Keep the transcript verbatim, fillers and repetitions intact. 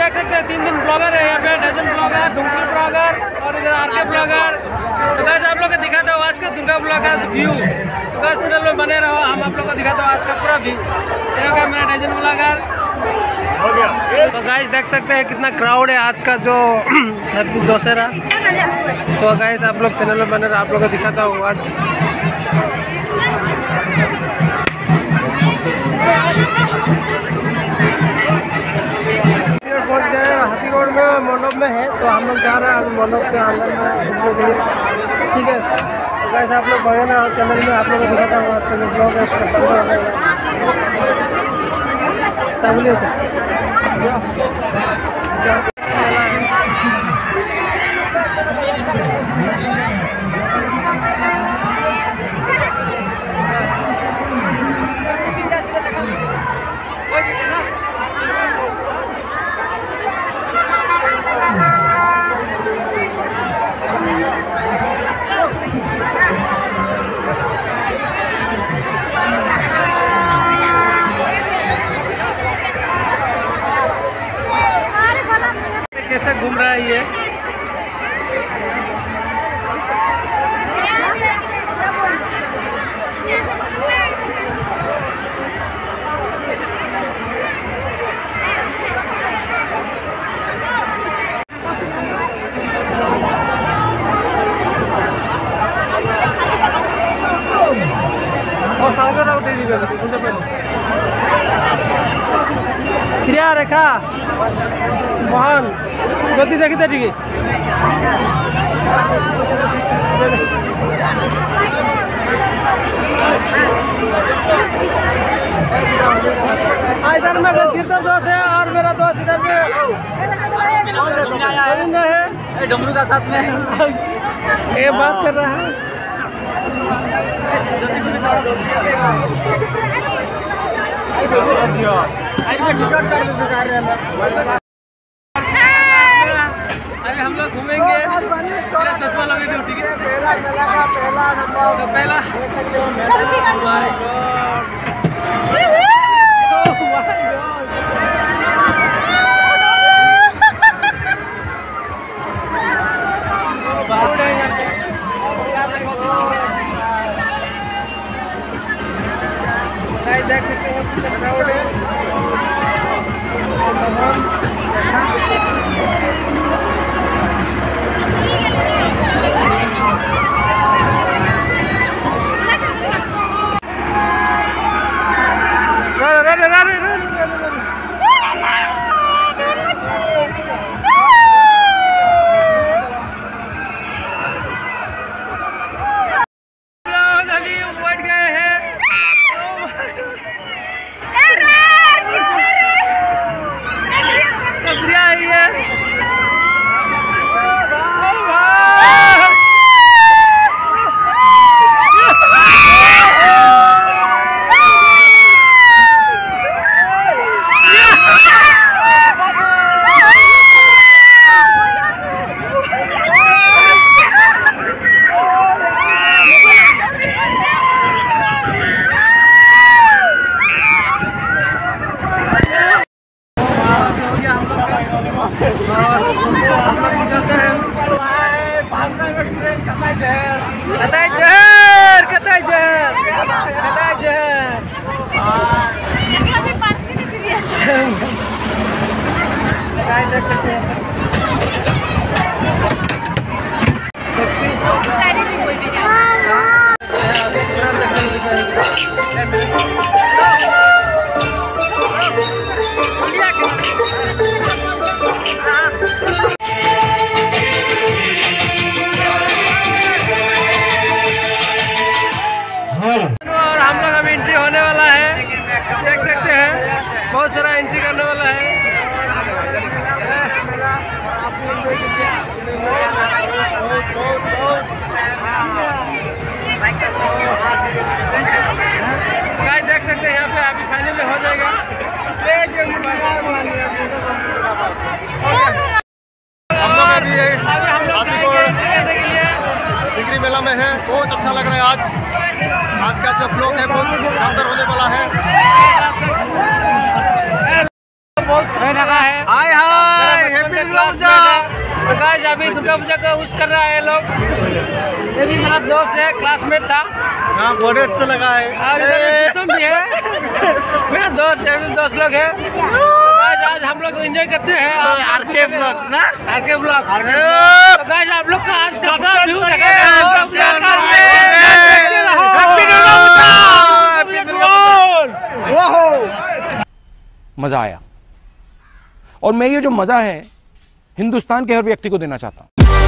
देख सकते हैं तीन दिन ब्लॉगर है यहाँ पे, डजन ब्लॉगर, ढुंकल ब्लॉगर और इधर आर के ब्लॉगर। तो गाइस आप लोग को दिखाता हूँ आज का दुर्गा ब्लॉग का व्यू। तो गाइस चैनल में बने रहो, हम आप लोग को दिखाता हूँ आज का पूरा व्यू। ये होगा मेरा डजन ब्लॉगर। तो गाइस देख सकते हैं कितना क्राउड है आज का जो हैप्पी दशहरा। तो गाइस आप लोग चैनल में बने रहो, आप लोग को दिखाता हूँ आज। पहुंच गए हाथीगढ़ में, मंडप में है। तो हम लोग जा रहे हैं अभी मंडप से अंदर में घूमने के लिए, ठीक है। तो गाइस आप लोग बने ना चैनल में, आप लोग को दिखाता हूँ आज का जो ब्लॉग है। चलिए कैसे घूम रहा है ये। और साउंड रख दे दीजिए सुनते पहले। क्रिया रेखा मोहन जल्दी देखी थे, ठीक है। इधर में कीर्तन दोस्त है और मेरा दोस्त इधर में है डमरू का साथ में ये बात कर रहा है। अभी हम लोग घूमेंगे, मेरा चश्मा लगे थे, ठीक है। तो पहला देख सकते हैं कितना क्राउड है। और हम लोग अभी एंट्री होने वाला है, देख सकते हैं बहुत सारा एंट्री करने वाला है। गाइस देख सकते हैं यहाँ पे अभी फाइनल में हो जाएगा। हम लोग अभी सिगरी मेला में है, बहुत अच्छा लग रहा है। आज आज का जो ब्लॉग है बहुत शानदार होने वाला है। बहुत लगा है। हाय हाय गाइस अभी दुर्गा पूजा का उस कर रहा है लोग। ये भी मेरा दोस्त है, क्लासमेट था। हाँ बहुत अच्छा लगा है। और इधर तुम भी है मेरा दोस्त है, दोस्त लोग है। तो गाइस आज हम लोग एंजॉय करते हैं आरके ब्लॉग्स ना, आरके ब्लॉग। तो गाइस आप लोग का आज का पूरा व्यू देखा मजा आया और मैं ये जो मजा है हिंदुस्तान के हर व्यक्ति को देना चाहता हूं।